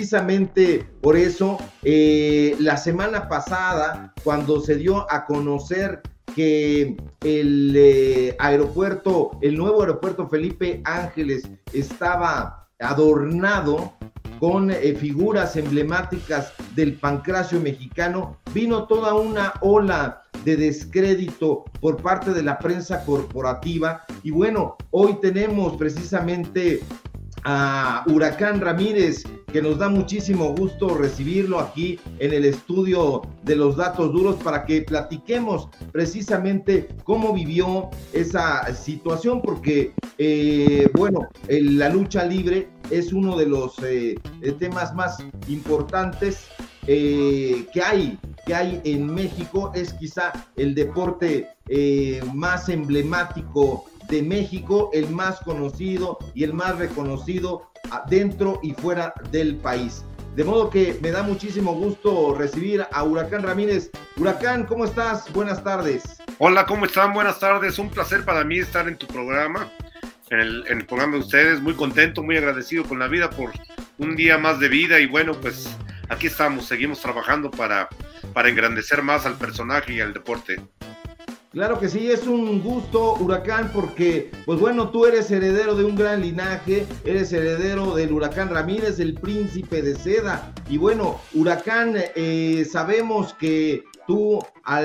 precisamente por eso, la semana pasada, cuando se dio a conocer que el nuevo aeropuerto Felipe Ángeles estaba adornado con figuras emblemáticas del pancracio mexicano, vino toda una ola de descrédito por parte de la prensa corporativa. Y bueno, hoy tenemos precisamente a Huracán Ramírez, que nos da muchísimo gusto recibirlo aquí en el estudio de los datos duros para que platiquemos precisamente cómo vivió esa situación, porque bueno, la lucha libre es uno de los temas más importantes que hay en México. Es quizá el deporte más emblemático de México, el más conocido y el más reconocido dentro y fuera del país. De modo que me da muchísimo gusto recibir a Huracán Ramírez. Huracán, ¿cómo estás? Buenas tardes. Hola, ¿cómo están? Buenas tardes. Un placer para mí estar en tu programa, en el programa de ustedes. Muy contento, muy agradecido con la vida por un día más de vida. Y bueno, pues aquí estamos, seguimos trabajando para engrandecer más al personaje y al deporte. Claro que sí, es un gusto, Huracán, porque, pues bueno, tú eres heredero de un gran linaje, eres heredero del Huracán Ramírez, el príncipe de seda. Y bueno, Huracán, sabemos que tú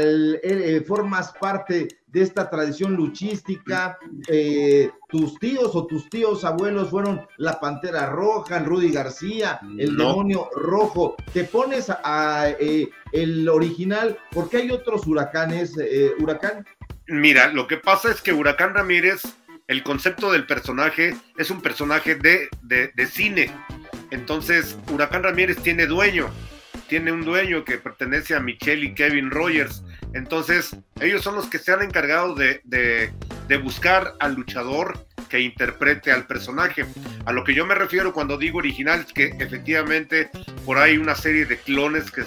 formas parte de esta tradición luchística. Tus tíos abuelos fueron la Pantera Roja, el Rudy García, el Demonio Rojo. Te pones el original, porque hay otros huracanes, Huracán. Mira, lo que pasa es que Huracán Ramírez, el concepto del personaje es un personaje de cine. Entonces, Huracán Ramírez tiene un dueño que pertenece a Michelle y Kevin Rogers. Entonces, ellos son los que se han encargado de buscar al luchador que interprete al personaje. A lo que yo me refiero cuando digo original es que efectivamente por ahí una serie de clones que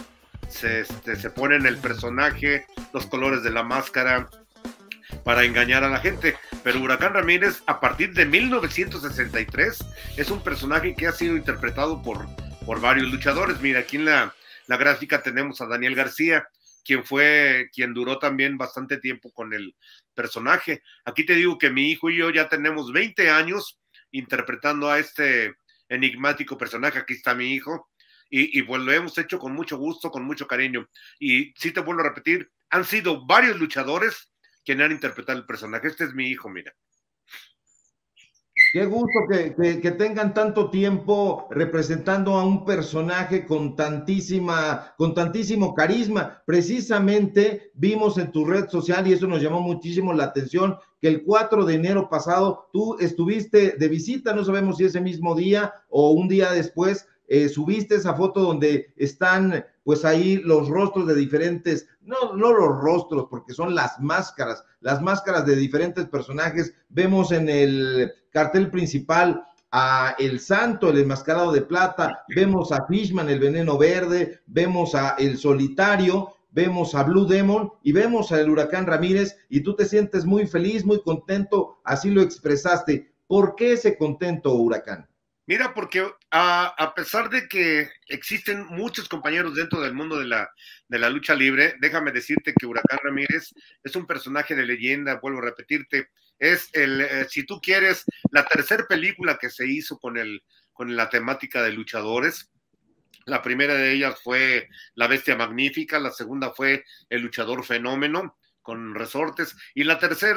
se ponen el personaje, los colores de la máscara para engañar a la gente. Pero Huracán Ramírez, a partir de 1963, es un personaje que ha sido interpretado por varios luchadores. Mira, aquí en la gráfica tenemos a Daniel García, quien duró también bastante tiempo con el personaje. Aquí te digo que mi hijo y yo ya tenemos 20 años interpretando a este enigmático personaje. Aquí está mi hijo, y pues lo hemos hecho con mucho gusto, con mucho cariño. Y sí te vuelvo a repetir, han sido varios luchadores quienes han interpretado el personaje. Este es mi hijo, mira. Qué gusto que tengan tanto tiempo representando a un personaje con tantísimo carisma. Precisamente vimos en tu red social, y eso nos llamó muchísimo la atención, que el 4 de enero pasado tú estuviste de visita, no sabemos si ese mismo día o un día después, subiste esa foto donde están pues ahí los rostros de diferentes, no los rostros, porque son las máscaras de diferentes personajes. Vemos en el cartel principal a El Santo, el enmascarado de plata, vemos a Fishman, el veneno verde, vemos a El Solitario, vemos a Blue Demon y vemos al Huracán Ramírez, y tú te sientes muy feliz, muy contento, así lo expresaste. ¿Por qué ese contento, Huracán? Mira, porque a pesar de que existen muchos compañeros dentro del mundo de la lucha libre, déjame decirte que Huracán Ramírez es un personaje de leyenda. Vuelvo a repetirte, es si tú quieres, la tercera película que se hizo con la temática de luchadores. La primera de ellas fue La Bestia Magnífica, la segunda fue El Luchador Fenómeno, con resortes, y la tercera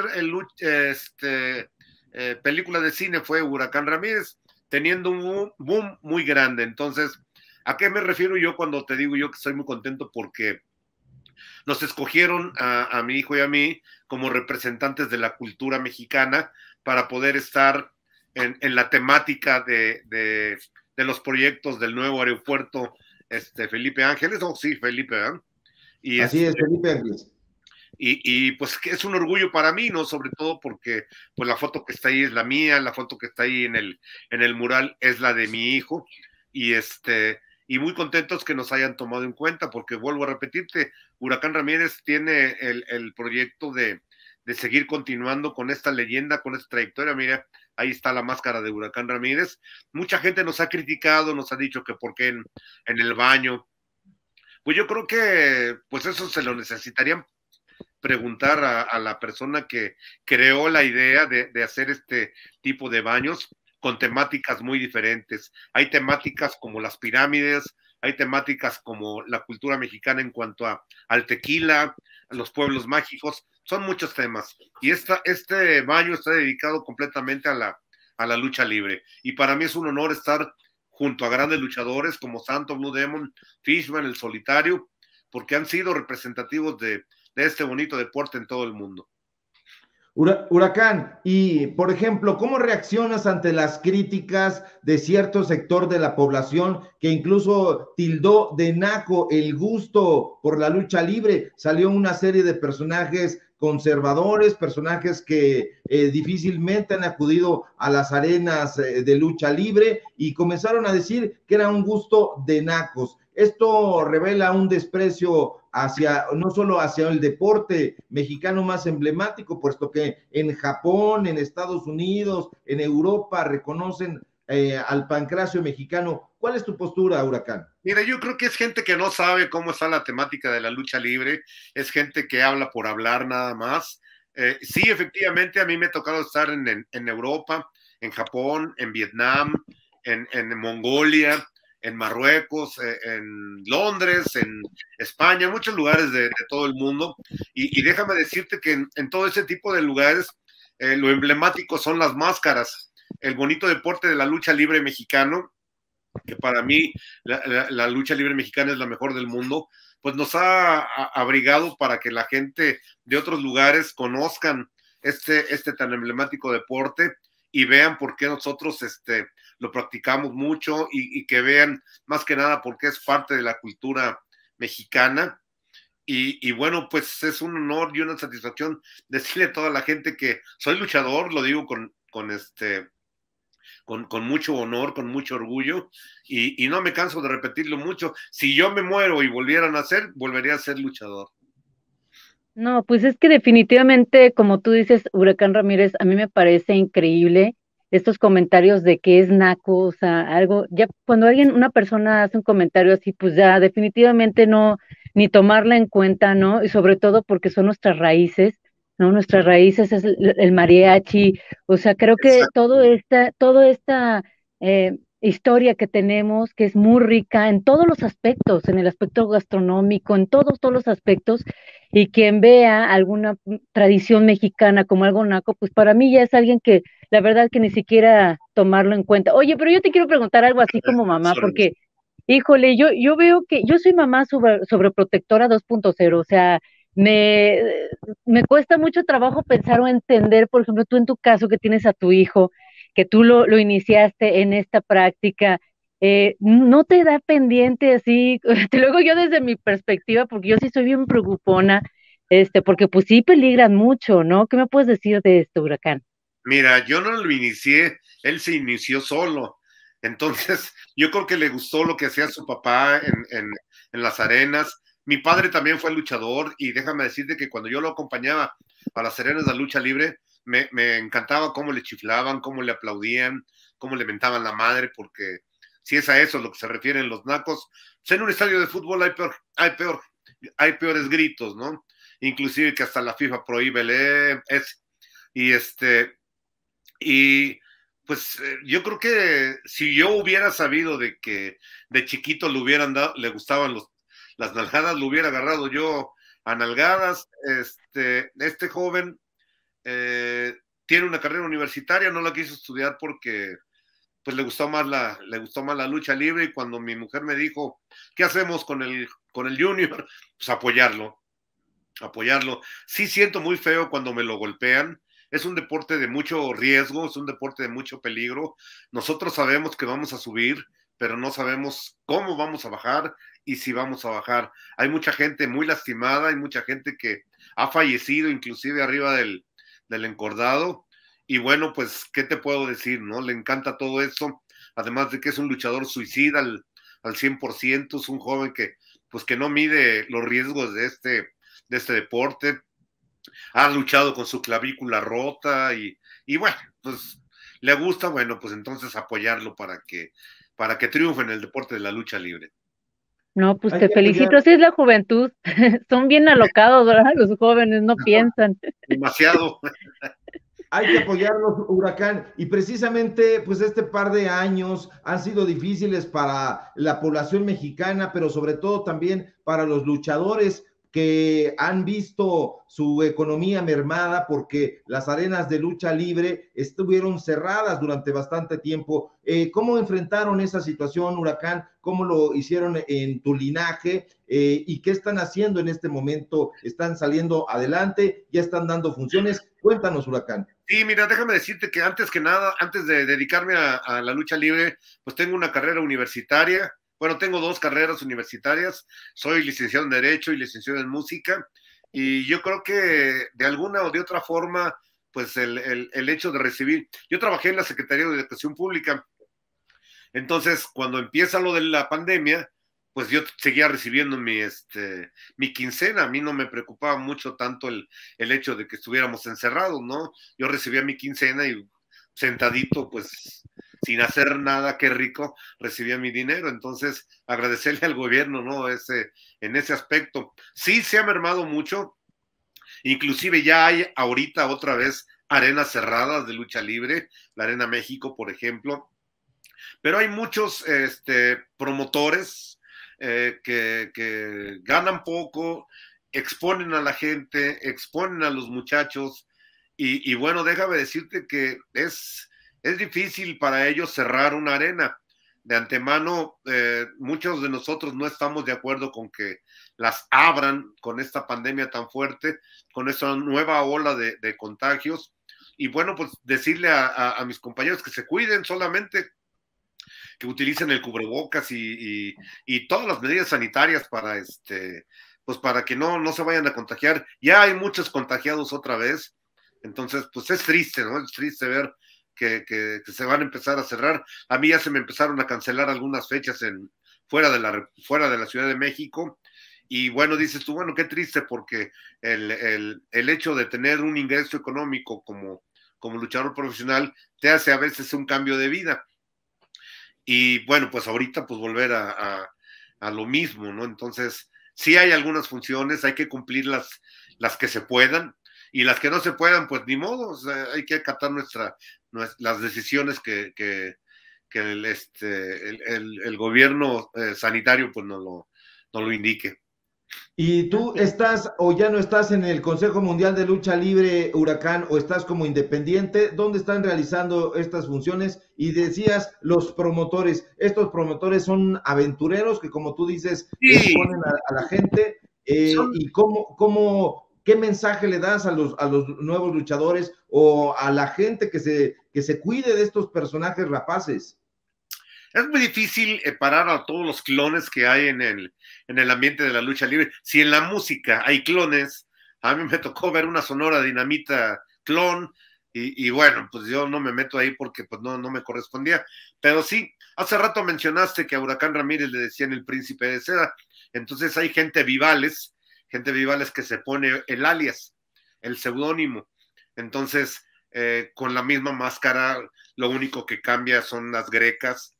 película de cine fue Huracán Ramírez, teniendo un boom muy grande. Entonces, ¿a qué me refiero yo cuando te digo yo que estoy muy contento? Porque nos escogieron a mi hijo y a mí como representantes de la cultura mexicana para poder estar en la temática de los proyectos del nuevo aeropuerto Felipe Ángeles. Sí, Felipe, ¿eh? Y así es, Felipe Ángeles. Y pues es un orgullo para mí, ¿no? Sobre todo porque pues la foto que está ahí es la mía, la foto que está ahí en el mural es la de mi hijo, y muy contentos que nos hayan tomado en cuenta, porque vuelvo a repetirte, Huracán Ramírez tiene el proyecto de seguir continuando con esta leyenda, con esta trayectoria. Mira, ahí está la máscara de Huracán Ramírez. Mucha gente nos ha criticado, nos ha dicho que por qué en el baño. Pues yo creo que pues eso se lo necesitarían preguntar a la persona que creó la idea de hacer este tipo de baños con temáticas muy diferentes. Hay temáticas como las pirámides, hay temáticas como la cultura mexicana en cuanto al tequila, a los pueblos mágicos, son muchos temas. Y este baño está dedicado completamente a la lucha libre. Y para mí es un honor estar junto a grandes luchadores como Santo, Blue Demon, Fishman, El Solitario, porque han sido representativos de este bonito deporte en todo el mundo. Huracán, y por ejemplo, ¿cómo reaccionas ante las críticas de cierto sector de la población que incluso tildó de naco el gusto por la lucha libre? Salió una serie de personajes conservadores, personajes que difícilmente han acudido a las arenas de lucha libre y comenzaron a decir que era un gusto de nacos. Esto revela un desprecio hacia, no solo hacia el deporte mexicano más emblemático, puesto que en Japón, en Estados Unidos, en Europa reconocen al pancracio mexicano. ¿Cuál es tu postura, Huracán? Mira, yo creo que es gente que no sabe cómo está la temática de la lucha libre, es gente que habla por hablar nada más. Sí, efectivamente, a mí me ha tocado estar en Europa, en Japón, en Vietnam, en Mongolia, en Marruecos, en Londres, en España, en muchos lugares de todo el mundo. Y déjame decirte que en todo ese tipo de lugares, lo emblemático son las máscaras, el bonito deporte de la lucha libre mexicano, que para mí la lucha libre mexicana es la mejor del mundo, pues nos ha abrigado para que la gente de otros lugares conozcan este tan emblemático deporte y vean por qué nosotros lo practicamos mucho y que vean más que nada por qué es parte de la cultura mexicana. Y bueno, pues es un honor y una satisfacción decirle a toda la gente que soy luchador, lo digo con mucho honor, con mucho orgullo, y no me canso de repetirlo mucho. Si yo me muero y volviera a nacer, volvería a ser luchador. No, pues es que definitivamente, como tú dices, Huracán Ramírez, a mí me parece increíble estos comentarios de que es naco, o sea, algo, ya cuando una persona hace un comentario así, pues ya definitivamente no, ni tomarla en cuenta, ¿no? Y sobre todo porque son nuestras raíces, ¿no? Nuestras raíces es el mariachi, o sea, creo que Exacto. toda esta historia que tenemos, que es muy rica en todos los aspectos, en el aspecto gastronómico, en todos los aspectos, y quien vea alguna tradición mexicana como algo naco, pues para mí ya es alguien que la verdad que ni siquiera tomarlo en cuenta. Oye, pero yo te quiero preguntar algo así como mamá, porque, híjole, yo veo que yo soy mamá sobreprotectora 2.0, o sea, me, me cuesta mucho trabajo pensar o entender, por ejemplo, tú en tu caso que tienes a tu hijo, que tú lo iniciaste en esta práctica, no te da pendiente así, luego yo desde mi perspectiva, porque yo sí soy bien preocupona, porque pues sí peligran mucho, ¿no? ¿Qué me puedes decir de esto, Huracán? Mira, yo no lo inicié, él se inició solo. Entonces, yo creo que le gustó lo que hacía su papá en las arenas. Mi padre también fue luchador y déjame decirte que cuando yo lo acompañaba a las arenas de la lucha libre, me encantaba cómo le chiflaban, cómo le aplaudían, cómo le mentaban la madre, porque si es a eso lo que se refieren los nacos, pues en un estadio de fútbol hay peores gritos, ¿no? Inclusive que hasta la FIFA prohíbe y y pues yo creo que si yo hubiera sabido de que de chiquito le hubieran dado, le gustaban las nalgadas, lo hubiera agarrado yo a nalgadas. Este joven tiene una carrera universitaria, no la quiso estudiar porque pues le gustó más la lucha libre, y cuando mi mujer me dijo, ¿qué hacemos con el junior? Pues apoyarlo. Sí siento muy feo cuando me lo golpean. Es un deporte de mucho riesgo, es un deporte de mucho peligro. Nosotros sabemos que vamos a subir, pero no sabemos cómo vamos a bajar y si vamos a bajar. Hay mucha gente muy lastimada, hay mucha gente que ha fallecido inclusive arriba del encordado. Y bueno, pues, ¿qué te puedo decir, no? Le encanta todo eso, además de que es un luchador suicida al 100%, es un joven pues, que no mide los riesgos de este deporte. Ha luchado con su clavícula rota y bueno, pues le gusta, bueno, pues entonces apoyarlo para que triunfe en el deporte de la lucha libre. No, pues Hay te que apoyar. felicito, así es la juventud. Son bien alocados, ¿verdad? Los jóvenes no piensan. Demasiado. Hay que apoyarlos, Huracán. Y precisamente, pues este par de años han sido difíciles para la población mexicana, pero sobre todo también para los luchadores que han visto su economía mermada porque las arenas de lucha libre estuvieron cerradas durante bastante tiempo. ¿Cómo enfrentaron esa situación, Huracán? ¿Cómo lo hicieron en tu linaje? ¿Y qué están haciendo en este momento? ¿Están saliendo adelante? ¿Ya están dando funciones? Cuéntanos, Huracán. Sí, mira, déjame decirte que antes que nada, antes de dedicarme a la lucha libre, pues tengo una carrera universitaria. Bueno, tengo 2 carreras universitarias. Soy licenciado en Derecho y licenciado en Música. Y yo creo que de alguna o de otra forma, pues el hecho de recibir. Yo trabajé en la Secretaría de Educación Pública. Entonces, cuando empieza lo de la pandemia, pues yo seguía recibiendo mi quincena. A mí no me preocupaba mucho tanto el hecho de que estuviéramos encerrados, ¿no? Yo recibía mi quincena y sentadito, pues sin hacer nada, qué rico, recibía mi dinero. Entonces, agradecerle al gobierno, ¿no? En ese aspecto. Sí se ha mermado mucho, inclusive ya hay ahorita otra vez arenas cerradas de lucha libre, la Arena México, por ejemplo, pero hay muchos promotores que ganan poco, exponen a la gente, exponen a los muchachos, y bueno, déjame decirte que es difícil para ellos cerrar una arena. De antemano, muchos de nosotros no estamos de acuerdo con que las abran con esta pandemia tan fuerte, con esta nueva ola de contagios. Y bueno, pues decirle a mis compañeros que se cuiden solamente, que utilicen el cubrebocas y todas las medidas sanitarias para pues para que no se vayan a contagiar. Ya hay muchos contagiados otra vez, entonces pues es triste, ¿no? Es triste ver que se van a empezar a cerrar. A mí ya se me empezaron a cancelar algunas fechas fuera de la Ciudad de México. Y bueno, dices tú, bueno, qué triste, porque el hecho de tener un ingreso económico como luchador profesional te hace a veces un cambio de vida. Y bueno, pues ahorita pues volver a lo mismo, ¿no? Entonces, sí hay algunas funciones, hay que cumplir las que se puedan, y las que no se puedan, pues ni modo, o sea, hay que acatar las decisiones que el gobierno sanitario pues no lo indique. ¿Y tú Así es. estás o ya no estás en el Consejo Mundial de Lucha Libre, Huracán, o estás como independiente? ¿Dónde están realizando estas funciones? Y decías, los promotores, estos promotores son aventureros que, como tú dices, Sí, exponen a la gente. son, ¿Y qué mensaje le das a los nuevos luchadores o a la gente que se cuide de estos personajes rapaces? es muy difícil parar a todos los clones que hay en el ambiente de la lucha libre. Si en la música hay clones, a mí me tocó ver una Sonora Dinamita clon, y bueno, pues yo no me meto ahí porque pues no me correspondía. Pero sí, hace rato mencionaste que a Huracán Ramírez le decían el príncipe de seda. Entonces hay gente vivales que se pone el alias, el seudónimo. Entonces, con la misma máscara, lo único que cambia son las grecas,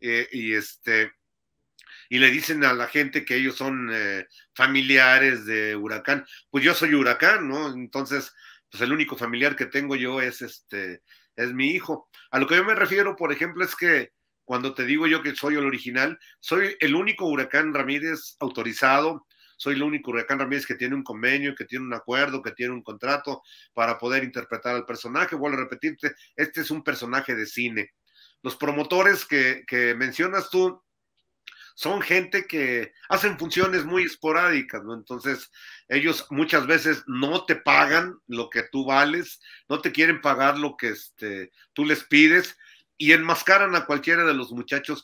y le dicen a la gente que ellos son familiares de Huracán. Pues yo soy Huracán, ¿no? Entonces, pues el único familiar que tengo yo es mi hijo. A lo que yo me refiero, por ejemplo, es que cuando te digo yo que soy el original, soy el único Huracán Ramírez autorizado, soy el único Huracán Ramírez que tiene un convenio, que tiene un acuerdo, que tiene un contrato para poder interpretar al personaje. Vuelvo a repetirte, este es un personaje de cine. Los promotores que mencionas tú son gente que hacen funciones muy esporádicas, ¿no? Entonces, ellos muchas veces no te pagan lo que tú vales, no te quieren pagar lo que tú les pides, y enmascaran a cualquiera de los muchachos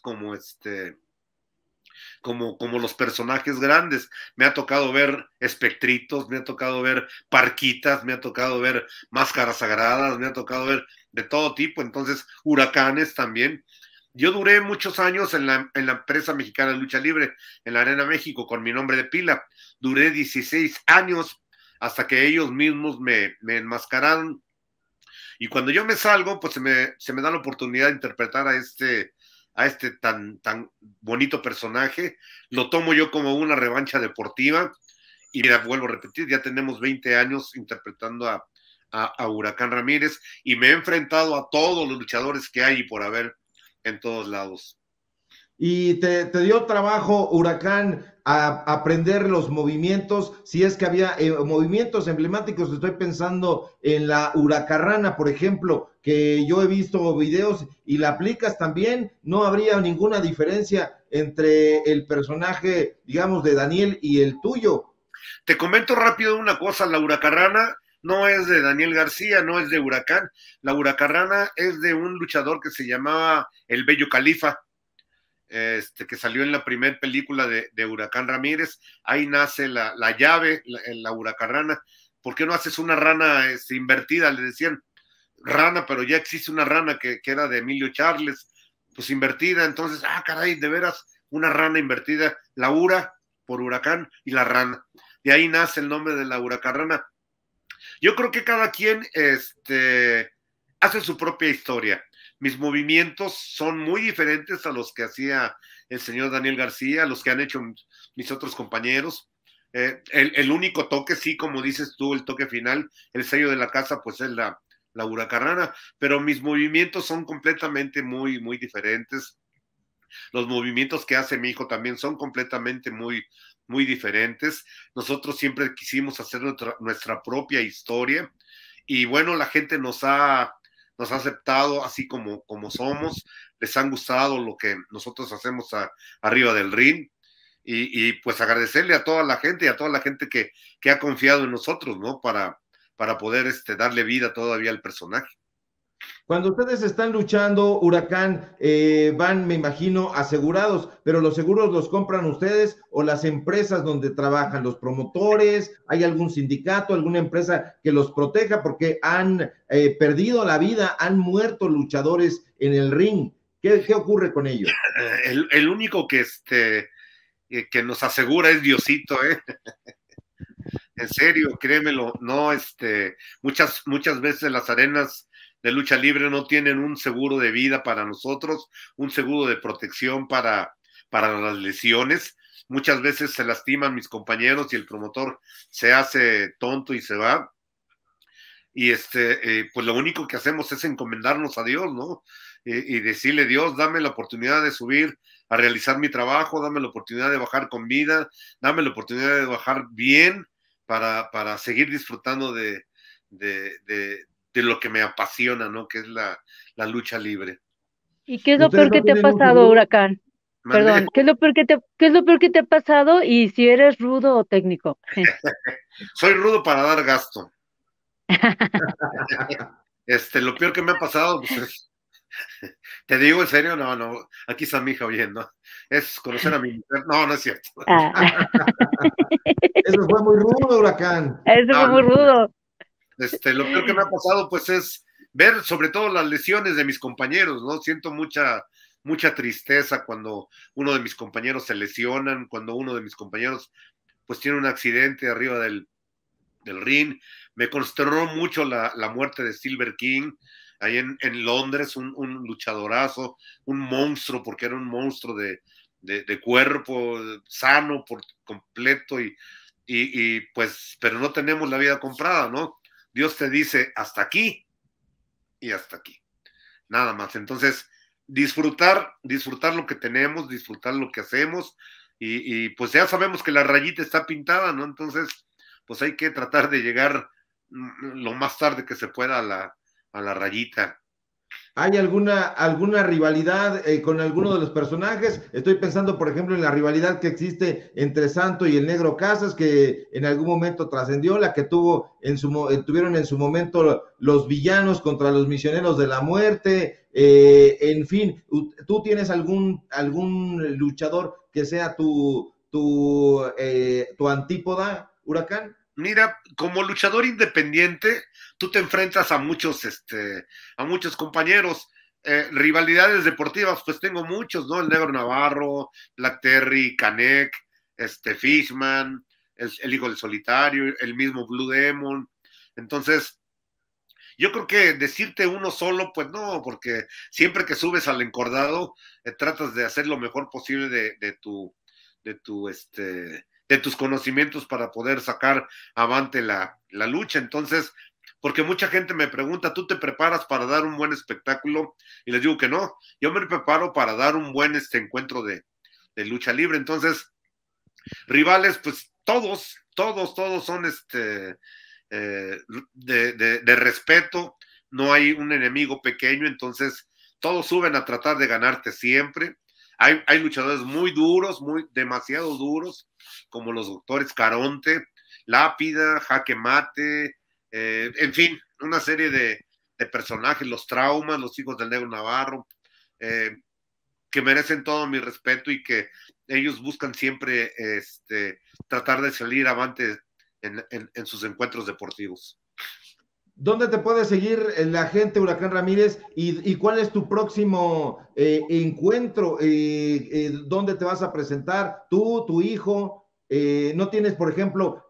como los personajes grandes. Me ha tocado ver espectritos, me ha tocado ver parquitas, me ha tocado ver máscaras sagradas, me ha tocado ver de todo tipo. Entonces, huracanes también. Yo duré muchos años en la empresa mexicana de lucha libre, en la Arena México, con mi nombre de pila. Duré 16 años hasta que ellos mismos me enmascararon. Y cuando yo me salgo, pues se me da la oportunidad de interpretar a este tan bonito personaje. Lo tomo yo como una revancha deportiva. Y mira, vuelvo a repetir, ya tenemos 20 años interpretando a Huracán Ramírez y me he enfrentado a todos los luchadores que hay y por haber en todos lados. Y te dio trabajo, Huracán, a aprender los movimientos, si es que había movimientos emblemáticos. Estoy pensando en la huracarrana, por ejemplo, que yo he visto videos y la aplicas también. No habría ninguna diferencia entre el personaje, digamos, de Daniel y el tuyo. Te comento rápido una cosa, la huracarrana no es de Daniel García, no es de Huracán. La huracarrana es de un luchador que se llamaba El Bello Califa, que salió en la primera película de Huracán Ramírez. Ahí nace la llave, la huracarrana. ¿Por qué no haces una rana invertida? Le decían rana, pero ya existe una rana que era de Emilio Charles, pues invertida. Entonces, caray, de veras, una rana invertida, la hura por huracán y la rana. De ahí nace el nombre de la huracarrana. Yo creo que cada quien hace su propia historia. Mis movimientos son muy diferentes a los que hacía el señor Daniel García, a los que han hecho mis otros compañeros. El único toque, sí, como dices tú, el toque final, el sello de la casa, pues es la huracarrana, pero mis movimientos son completamente muy, muy diferentes. Los movimientos que hace mi hijo también son completamente muy, muy diferentes. Nosotros siempre quisimos hacer nuestra propia historia y bueno, la gente nos ha aceptado así como somos, les han gustado lo que nosotros hacemos arriba del ring y pues agradecerle a toda la gente y a toda la gente que ha confiado en nosotros, ¿no? Para poder darle vida todavía al personaje. Cuando ustedes están luchando, Huracán, van, me imagino, asegurados, pero los seguros los compran ustedes o las empresas donde trabajan, los promotores, ¿hay algún sindicato, alguna empresa que los proteja? Porque han perdido la vida, han muerto luchadores en el ring. ¿Qué ocurre con ellos? El único que nos asegura es Diosito, ¿eh? En serio, créemelo, no, muchas veces las arenas de lucha libre no tienen un seguro de vida para nosotros, un seguro de protección para las lesiones. Muchas veces se lastiman mis compañeros y el promotor se hace tonto y se va. Y pues lo único que hacemos es encomendarnos a Dios, ¿no? Y decirle, Dios, dame la oportunidad de subir a realizar mi trabajo, dame la oportunidad de bajar con vida, dame la oportunidad de bajar bien para seguir disfrutando de lo que me apasiona, ¿no? Que es la lucha libre. ¿Y qué es lo peor que te ha pasado, Huracán? Perdón, ¿qué es lo peor que te ha pasado y si eres rudo o técnico? Soy rudo para dar gasto. Lo peor que me ha pasado, pues, te digo en serio, no, aquí está mi hija oyendo, es conocer a mi mujer, no es cierto. Eso fue muy rudo, Huracán. Eso fue muy rudo. Lo peor que me ha pasado, pues, es ver sobre todo las lesiones de mis compañeros, ¿no? Siento mucha tristeza cuando uno de mis compañeros se lesionan, cuando uno de mis compañeros, pues, tiene un accidente arriba del ring. Me consternó mucho la muerte de Silver King, ahí en Londres, un luchadorazo, un monstruo, porque era un monstruo de cuerpo, sano por completo, y pues, pero no tenemos la vida comprada, ¿no? Dios te dice, hasta aquí y hasta aquí, nada más. Entonces, disfrutar lo que tenemos, disfrutar lo que hacemos, y pues ya sabemos que la rayita está pintada, ¿no? Entonces, pues hay que tratar de llegar lo más tarde que se pueda a la rayita. ¿Hay alguna rivalidad con alguno de los personajes? Estoy pensando, por ejemplo, en la rivalidad que existe entre Santo y el Negro Casas, que en algún momento trascendió, la que tuvieron en su momento los villanos contra los misioneros de la muerte. En fin, ¿tú tienes algún luchador que sea tu antípoda, Huracán? Mira, como luchador independiente, tú te enfrentas a muchos compañeros. Rivalidades deportivas, pues tengo muchos, ¿no? El Negro Navarro, Black Terry, Canek, Fishman, el Hijo del Solitario, el mismo Blue Demon. Entonces, Yo creo que decirte uno solo, pues no, porque siempre que subes al encordado, tratas de hacer lo mejor posible de tus conocimientos para poder sacar avante la lucha. Entonces, porque mucha gente me pregunta, ¿tú te preparas para dar un buen espectáculo? Y les digo que no, yo me preparo para dar un buen encuentro de lucha libre. Entonces, rivales, pues todos son de respeto, no hay un enemigo pequeño, entonces todos suben a tratar de ganarte siempre. Hay luchadores muy duros, demasiado duros, como los doctores Caronte, Lápida, Jaque Mate, en fin, una serie de personajes, los Traumas, los hijos del Negro Navarro, que merecen todo mi respeto y que ellos buscan siempre tratar de salir avante en sus encuentros deportivos. ¿Dónde te puede seguir la gente, Huracán Ramírez? ¿Y cuál es tu próximo encuentro? ¿Dónde te vas a presentar? ¿Tú, tu hijo? ¿No tienes, por ejemplo,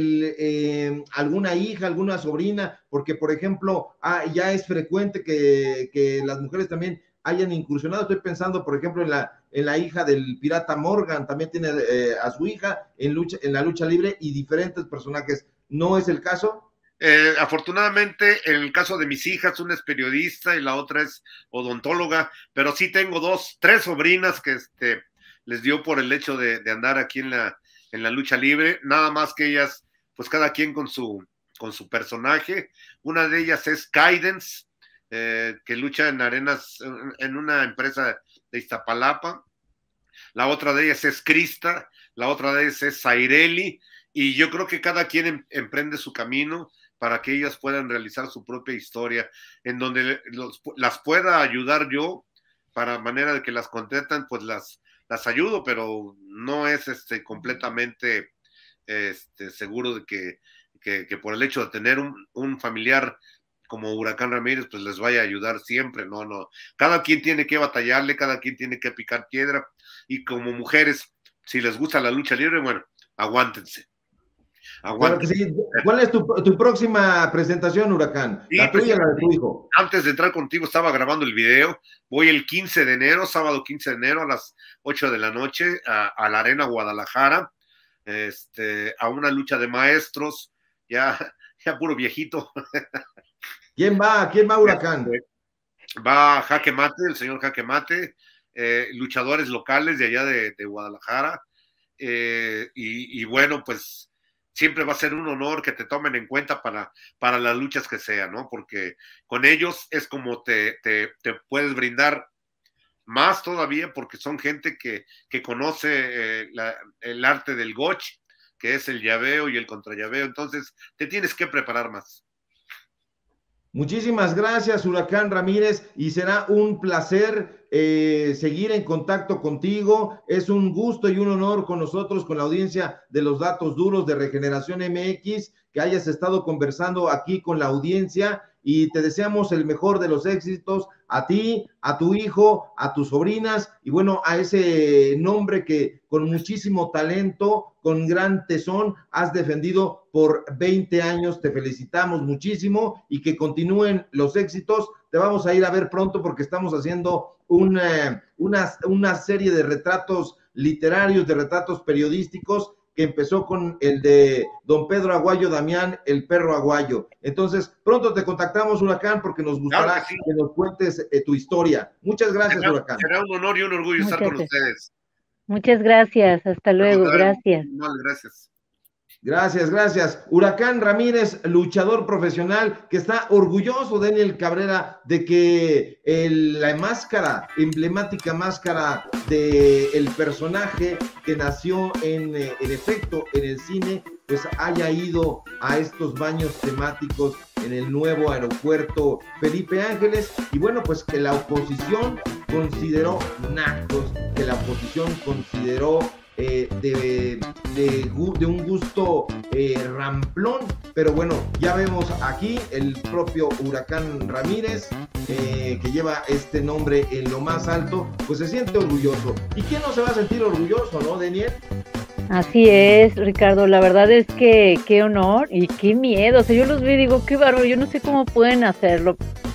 alguna hija, alguna sobrina? Porque, por ejemplo, ya es frecuente que las mujeres también hayan incursionado. Estoy pensando, por ejemplo, en la hija del Pirata Morgan, también tiene a su hija en la lucha libre y diferentes personajes. ¿No es el caso? Afortunadamente, en el caso de mis hijas, una es periodista y la otra es odontóloga, pero sí tengo tres sobrinas que les dio por el hecho de andar aquí en la lucha libre, nada más que ellas, pues cada quien con su personaje. Una de ellas es Kaidens, que lucha en arenas, en una empresa de Iztapalapa. La otra de ellas es Krista, la otra de ellas es Zaireli, y yo creo que cada quien emprende su camino para que ellas puedan realizar su propia historia, en donde las pueda ayudar yo, para manera de que las contratan, pues las ayudo, pero no es completamente seguro de que por el hecho de tener un familiar como Huracán Ramírez, pues les vaya a ayudar siempre. No, cada quien tiene que batallarle, cada quien tiene que picar piedra, y como mujeres, si les gusta la lucha libre, bueno, aguántense. Claro que sí. ¿Cuál es tu próxima presentación, Huracán? Sí, la tuya, la de tu hijo. Antes de entrar contigo estaba grabando el video. Voy el 15 de enero, sábado 15 de enero a las 8 de la noche a la Arena Guadalajara, a una lucha de maestros, ya puro viejito. ¿Quién va, Huracán? Va Jaque Mate, el señor Jaque Mate, luchadores locales de allá de Guadalajara, y bueno, pues siempre va a ser un honor que te tomen en cuenta para las luchas que sean, ¿no? Porque con ellos es como te puedes brindar más todavía, porque son gente que conoce el arte del goch, que es el llaveo y el contrallaveo. Entonces te tienes que preparar más. Muchísimas gracias, Huracán Ramírez, y será un placer seguir en contacto contigo. Es un gusto y un honor con nosotros, con la audiencia de los Datos Duros de Regeneración MX, que hayas estado conversando aquí con la audiencia, y te deseamos el mejor de los éxitos a ti, a tu hijo, a tus sobrinas, y bueno, a ese nombre que con muchísimo talento, con gran tesón, has defendido por 20 años. Te felicitamos muchísimo y que continúen los éxitos. Te vamos a ir a ver pronto porque estamos haciendo una serie de retratos literarios, de retratos periodísticos, que empezó con el de don Pedro Aguayo Damián, el perro Aguayo. Entonces, pronto te contactamos, Huracán, porque nos gustará que nos cuentes tu historia. Muchas gracias, Huracán. Será un honor y un orgullo estar con ustedes. Muchas gracias, hasta luego, gracias. Gracias. Gracias. Huracán Ramírez, luchador profesional, que está orgulloso, Daniel Cabrera, de que la máscara, emblemática máscara del personaje que nació en efecto en el cine, pues haya ido a estos baños temáticos en el nuevo aeropuerto Felipe Ángeles. Y bueno, pues que la oposición consideró nacos, que la oposición consideró de un gusto ramplón, pero bueno, ya vemos aquí el propio Huracán Ramírez, que lleva este nombre en lo más alto, pues se siente orgulloso. ¿Y quién no se va a sentir orgulloso, no, Daniel? Así es, Ricardo, la verdad es que qué honor y qué miedo, o sea, yo los vi y digo, qué bárbaro, yo no sé cómo pueden hacerlo,